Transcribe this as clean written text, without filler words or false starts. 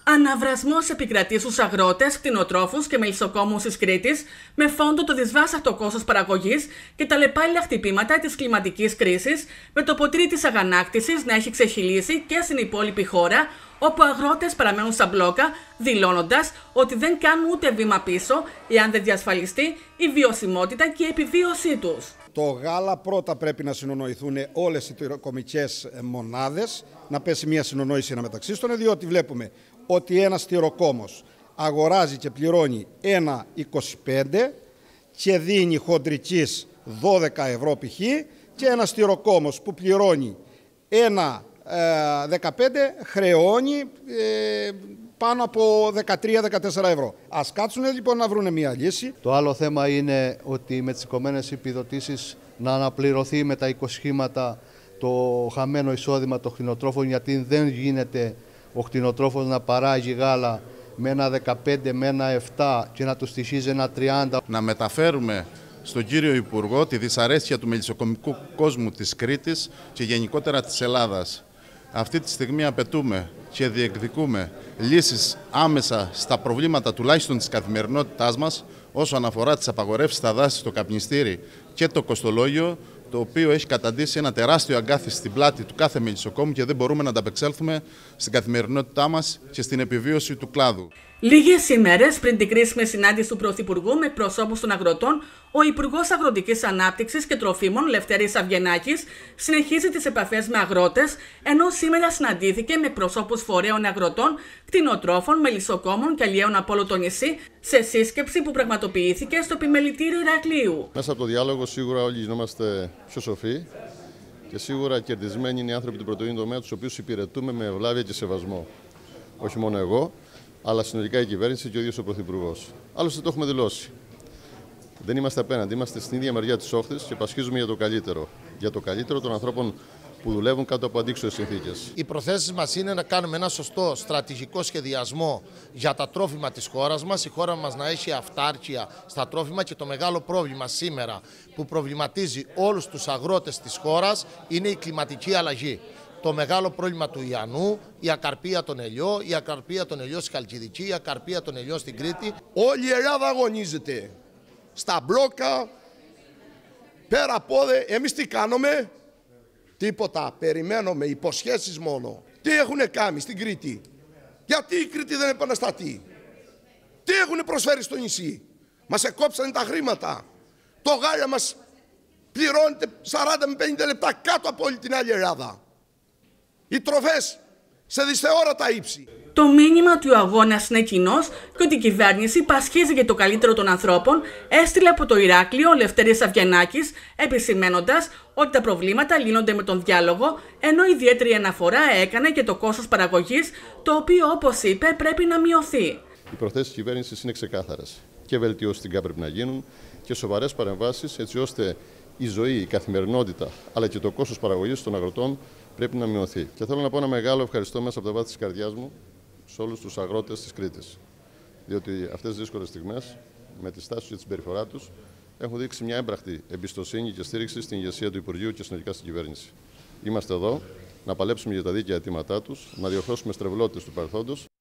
Αναβρασμός επικρατεί στους αγρότες, κτηνοτρόφους και μελισσοκόμους της Κρήτης με φόντο το δυσβάσταχτο κόστος παραγωγής και τα λεπάλληλα χτυπήματα της κλιματικής κρίσης, με το ποτήρι της αγανάκτησης να έχει ξεχυλήσει και στην υπόλοιπη χώρα, όπου αγρότες παραμένουν στα μπλόκα, δηλώνοντας ότι δεν κάνουν ούτε βήμα πίσω εάν δεν διασφαλιστεί η βιωσιμότητα και η επιβίωσή τους. Το γάλα πρώτα πρέπει να συνονοηθούν όλες οι τυροκομικές μονάδες, να πέσει μια συνονόηση μεταξύ των, διότι βλέπουμε ότι ένας τυροκόμος αγοράζει και πληρώνει 1,25 και δίνει χοντρικής 12 ευρώ π.χ. και ένας τυροκόμος που πληρώνει 1,15 χρεώνει πάνω από 13-14 ευρώ. Ας κάτσουν λοιπόν να βρουν μια λύση. Το άλλο θέμα είναι ότι με τις οικομένες επιδοτήσεις να αναπληρωθεί με τα οικοσχήματα το χαμένο εισόδημα των κτηνοτρόφων, γιατί δεν γίνεται ο κτηνοτρόφος να παράγει γάλα με ένα 15, με ένα 7 και να του στοιχίζει ένα 30. Να μεταφέρουμε στον κύριο Υπουργό τη δυσαρέσκεια του μελισσοκομικού κόσμου της Κρήτης και γενικότερα της Ελλάδας. Αυτή τη στιγμή απαιτούμε και διεκδικούμε λύσεις άμεσα στα προβλήματα τουλάχιστον της καθημερινότητάς μας όσον αφορά τις απαγορεύσεις στα δάση, στο καπνιστήρι και το κοστολόγιο, το οποίο έχει καταντήσει ένα τεράστιο αγκάθι στην πλάτη του κάθε μελισσοκόμου και δεν μπορούμε να ανταπεξέλθουμε στην καθημερινότητά μας και στην επιβίωση του κλάδου. Λίγες ημέρες πριν την κρίσιμη συνάντηση του Πρωθυπουργού με εκπροσώπους των αγροτών, ο Υπουργός Αγροτικής Ανάπτυξης και Τροφίμων, Λευτέρης Αυγενάκης, συνεχίζει τις επαφές με αγρότες, ενώ σήμερα συναντήθηκε με εκπροσώπους φορέων αγροτών, κτηνοτρόφων, μελισσοκόμων και αλλιέων από όλο το νησί, σε σύσκεψη που πραγματοποιήθηκε στο επιμελητήριο Ηρακλείου. Μέσα από το διάλογο σίγουρα όλοι γινόμαστε πιο σοφοί και σίγουρα κερδισμένοι είναι οι άνθρωποι του πρωτογενή τομέα, τους οποίους υπηρετούμε με ευλάβεια και σεβασμό. Όχι μόνο εγώ, αλλά συνολικά η κυβέρνηση και ο ίδιος ο Πρωθυπουργός. Άλλωστε το έχουμε δηλώσει. Δεν είμαστε απέναντι, είμαστε στην ίδια μεριά της όχθης και πασχίζουμε για το καλύτερο. Για το καλύτερο των ανθρώπων που δουλεύουν κάτω από αντίξωες συνθήκες. Οι προθέσεις μας είναι να κάνουμε ένα σωστό στρατηγικό σχεδιασμό για τα τρόφιμα της χώρας μας. Η χώρα μας να έχει αυτάρκεια στα τρόφιμα και το μεγάλο πρόβλημα σήμερα που προβληματίζει όλους τους αγρότες της χώρας είναι η κλιματική αλλαγή. Το μεγάλο πρόβλημα του Ιαννού, η ακαρπία των ελιών, η ακαρπία των ελιών στη Χαλκιδική, η ακαρπία των ελιών στην Κρήτη. Όλη η Ελλάδα αγωνίζεται. Στα μπλόκα, πέρα από εμείς τι κάνουμε? Τίποτα. Περιμένουμε, υποσχέσεις μόνο. Τι έχουν κάνει στην Κρήτη? Γιατί η Κρήτη δεν επαναστατεί? Τι έχουν προσφέρει στο νησί? Μας εκόψανε τα χρήματα. Το γάλα μας πληρώνεται 40 με 50 λεπτά κάτω από όλη την άλλη Ελλάδα. Οι τροφές σε δυσθεώρατα ύψη. Το μήνυμα του αγώνα είναι κοινός και ότι η κυβέρνηση πασχίζει για το καλύτερο των ανθρώπων, έστειλε από το Ηράκλειο ο Λευτέρης Αυγενάκης, επισημαίνοντας ότι τα προβλήματα λύνονται με τον διάλογο, ενώ ιδιαίτερη αναφορά έκανε και το κόστος παραγωγής, το οποίο, όπως είπε, πρέπει να μειωθεί. Οι προθέσεις της κυβέρνησης είναι ξεκάθαρες. Και βελτιώσεις στην ΚΑΠ πρέπει να γίνουν και σοβαρές παρεμβάσεις, έτσι ώστε η ζωή, η καθημερινότητα, αλλά και το κόστος παραγωγής των αγροτών πρέπει να μειωθεί. Και θέλω να πω ένα μεγάλο ευχαριστώ μέσα από τα βάθη της καρδιάς μου σε όλους τους αγρότες της Κρήτης. Διότι αυτές τις δύσκολες στιγμές, με τη στάση και τη συμπεριφορά τους, έχουν δείξει μια έμπρακτη εμπιστοσύνη και στήριξη στην ηγεσία του Υπουργείου και συνολικά στην κυβέρνηση. Είμαστε εδώ να παλέψουμε για τα δίκαια αιτήματά τους, να διορθώσουμε στρεβλότητες του παρελθόντος.